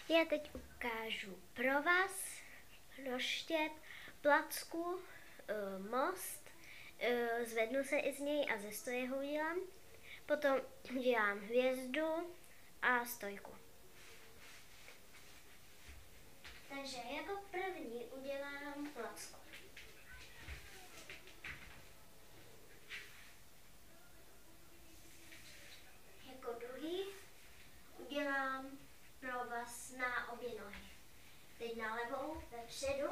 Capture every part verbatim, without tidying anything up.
Já teď ukážu provaz, roštěp, placku, most, zvednu se i z něj a ze stoje ho udělám. Potom udělám hvězdu a stojku. Takže jako první udělám placku. Jako druhý udělám provaz na obě nohy. Teď na levou, vepředu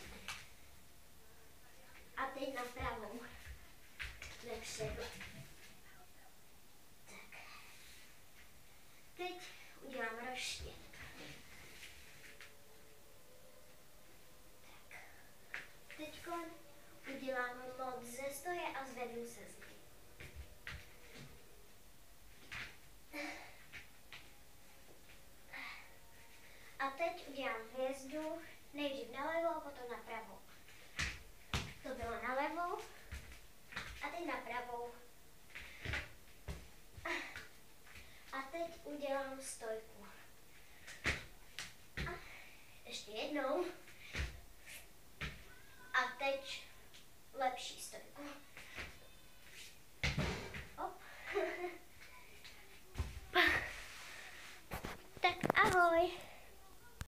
a teď na pravou, vepředu. Tak. Teď udělám roštěp.